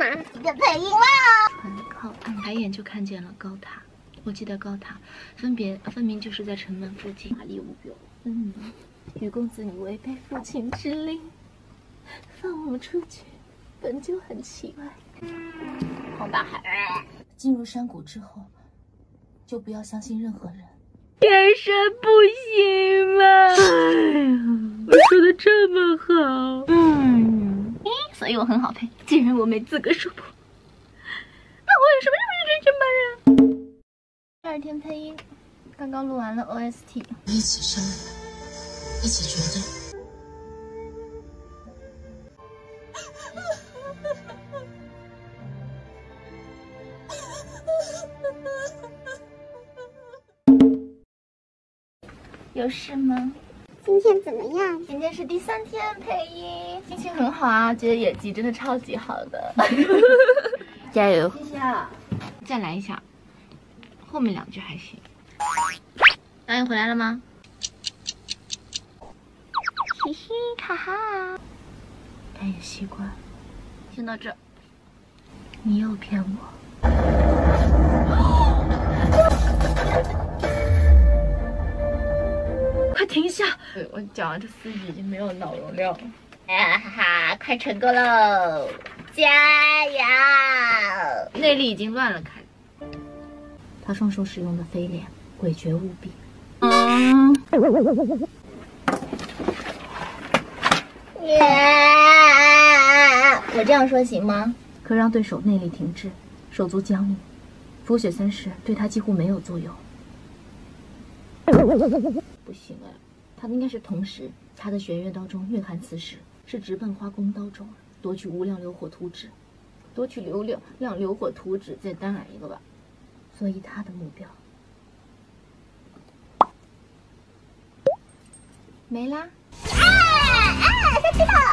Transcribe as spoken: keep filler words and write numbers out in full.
一个配音啦。 很靠，按抬眼就看见了高塔。我记得高塔分别分明就是在城门附近。玛丽无忧，嗯，愚公子你违背父亲之令，放我们出去，本就很奇怪。黄大海，进入山谷之后，就不要相信任何人。天生不行吗？哎呀，我说的这么好，嗯，所以我很好配。既然我没资格说破，那我有什么认真什么人？第二天配音，刚刚录完了 O S T。 一起商量，一起决定。 有事吗？ 今天怎么样？ 今天是第三天配音，心情很好啊，觉得演技真的超级好的。加油！ 谢谢啊。 再来一下，后面两句还行。导演回来了吗？嘻嘻哈哈，他也习惯。先到这。你又骗我。快停下！对，我讲完这四句已经没有脑容量了。啊哈哈，快成功喽！加油！内力已经乱了开。他双手使用的飞脸，诡谲无比。嗯。我这样说行吗？可让对手内力停滞，手足僵硬，符血三式对他几乎没有作用。不行哎，他应该是同时，他的玄月刀中蕴含此石，是直奔花弓刀中，夺取无量流火图纸，夺取流量量流火图纸，再单来一个吧。所以他的目标没啦。 啊啊！他知道了。